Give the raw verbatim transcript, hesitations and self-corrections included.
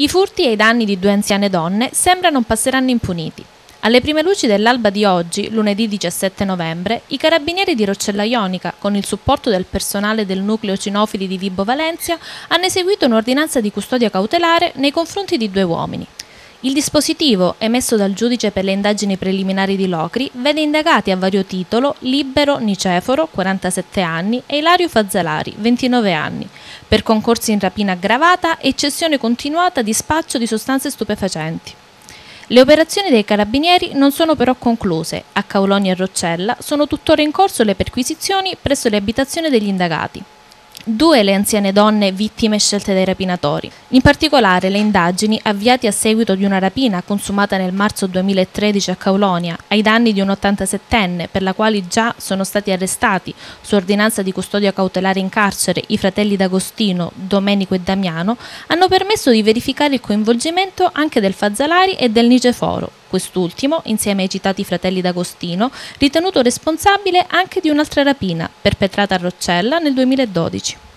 I furti e i danni di due anziane donne sembra non passeranno impuniti. Alle prime luci dell'alba di oggi, lunedì diciassette novembre, i carabinieri di Roccella Ionica, con il supporto del personale del nucleo cinofili di Vibo Valentia, hanno eseguito un'ordinanza di custodia cautelare nei confronti di due uomini. Il dispositivo, emesso dal giudice per le indagini preliminari di Locri, vede indagati a vario titolo Libero Niceforo, quarantasette anni, e Ilario Fazzalari, ventinove anni, per concorsi in rapina aggravata e cessione continuata di spaccio di sostanze stupefacenti. Le operazioni dei carabinieri non sono però concluse. A Caoloni e Roccella sono tuttora in corso le perquisizioni presso le abitazioni degli indagati. Due le anziane donne vittime scelte dai rapinatori. In particolare le indagini, avviate a seguito di una rapina consumata nel marzo duemilatredici a Caulonia, ai danni di un ottantasettenne, per la quale già sono stati arrestati, su ordinanza di custodia cautelare in carcere, i fratelli D'Agostino, Domenico e Damiano, hanno permesso di verificare il coinvolgimento anche del Fazzalari e del Niceforo, quest'ultimo, insieme ai citati fratelli D'Agostino, ritenuto responsabile anche di un'altra rapina, perpetrata a Roccella nel duemiladodici.